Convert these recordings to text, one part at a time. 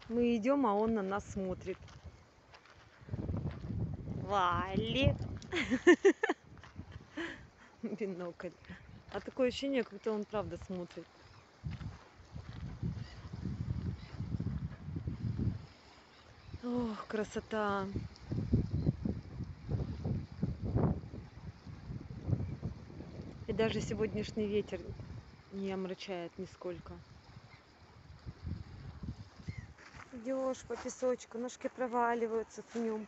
Мы идем, а он на нас смотрит. Вали! Бинокль. А такое ощущение, как будто он правда смотрит. Ох, красота! И даже сегодняшний ветер не омрачает нисколько. Идешь по песочку, ножки проваливаются в нем.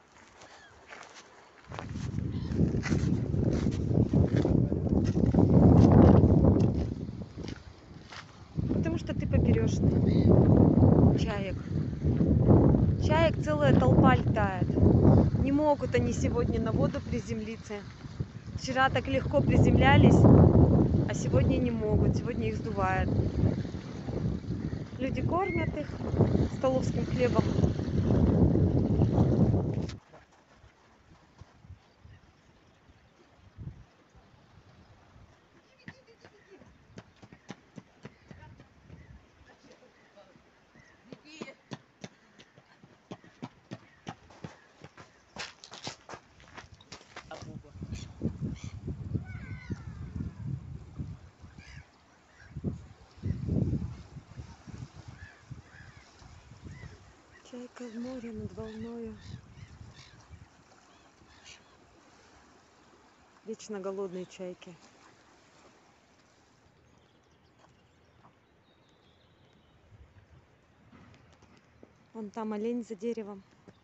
Потому что ты поперечный. Чаек. Чаек целая толпа летает. Не могут они сегодня на воду приземлиться. Вчера так легко приземлялись, а сегодня не могут. Сегодня их сдувает. Люди кормят их столовским хлебом. Чайка в море над волною. Вечно голодные чайки. Вон там олень за деревом.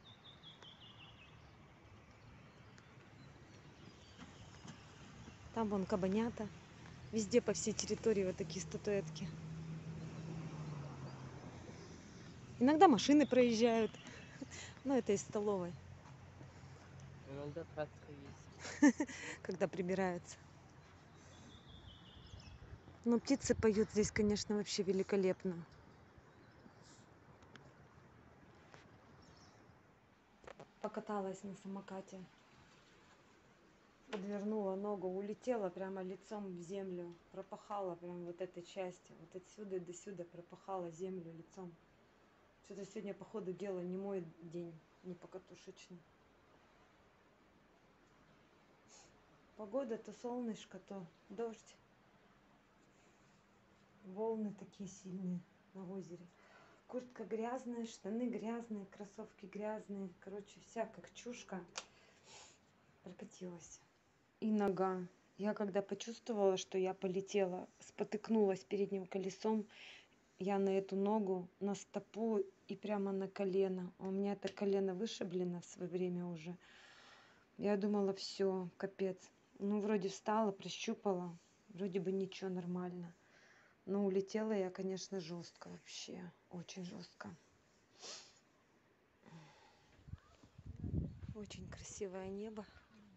Там вон кабанята. Везде по всей территории вот такие статуэтки. Иногда машины проезжают. Но это из столовой. Когда прибираются. Но птицы поют здесь, конечно, вообще великолепно. Покаталась на самокате. Подвернула ногу, улетела прямо лицом в землю. Пропахала прям вот этой частью. Вот отсюда до сюда пропахала землю лицом. Что-то сегодня, по ходу дела, не мой день, не покатушечный. Погода то солнышко, то дождь. Волны такие сильные на озере. Куртка грязная, штаны грязные, кроссовки грязные. Короче, вся как чушка прокатилась. И нога. Я когда почувствовала, что я полетела, спотыкнулась передним колесом, я на эту ногу, на стопу и прямо на колено. У меня это колено вышиблено в свое время уже. Я думала, все, капец. Ну, вроде встала, прощупала, вроде бы ничего, нормально. Но улетела я, конечно, жестко вообще, очень жестко. Очень красивое небо.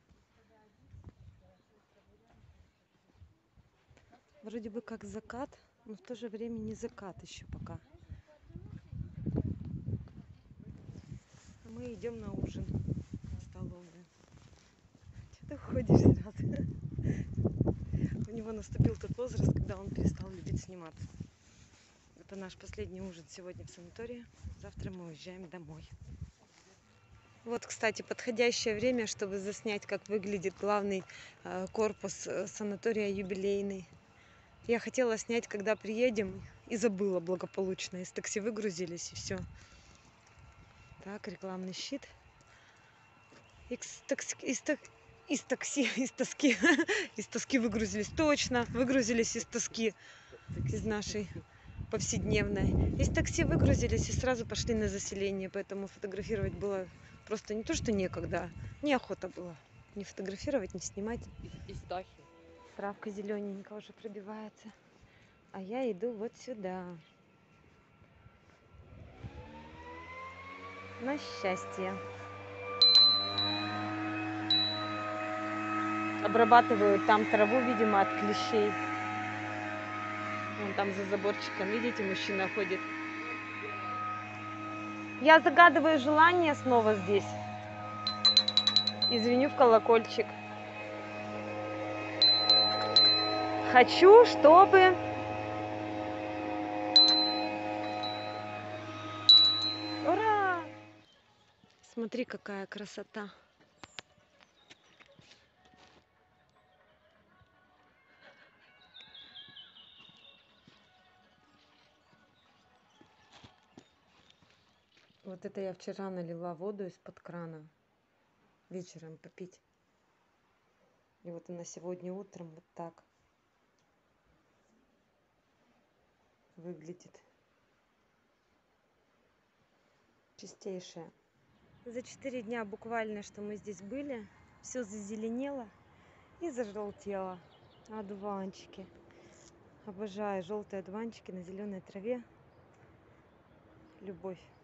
Вроде бы как закат, но в то же время не закат еще пока. Мы идем на ужин в столовую. Что ты уходишь сразу? У него наступил тот возраст, когда он перестал любить сниматься. Это наш последний ужин сегодня в санатории. Завтра мы уезжаем домой. Вот, кстати, подходящее время, чтобы заснять, как выглядит главный корпус санатория юбилейный. Я хотела снять, когда приедем, и забыла благополучно. Из такси выгрузились, и все. Так, рекламный щит. Из тоски выгрузились. Точно, выгрузились из тоски. Из нашей повседневной. Из такси выгрузились и сразу пошли на заселение. Поэтому фотографировать было просто не то, что некогда. Неохота было. Не фотографировать, не снимать. Травка зелененькая уже пробивается. А я иду вот сюда. На счастье. Обрабатывают там траву, видимо, от клещей. Вон там за заборчиком, видите, мужчина ходит. Я загадываю желание снова здесь. И звеню в колокольчик. Хочу, чтобы Смотри, какая красота. Вот это я вчера налила воду из-под крана вечером попить. И вот она сегодня утром вот так выглядит. Чистейшая. За 4 дня буквально, что мы здесь были, все зазеленело и зажелтело. Одуванчики. Обожаю желтые одуванчики на зеленой траве. Любовь.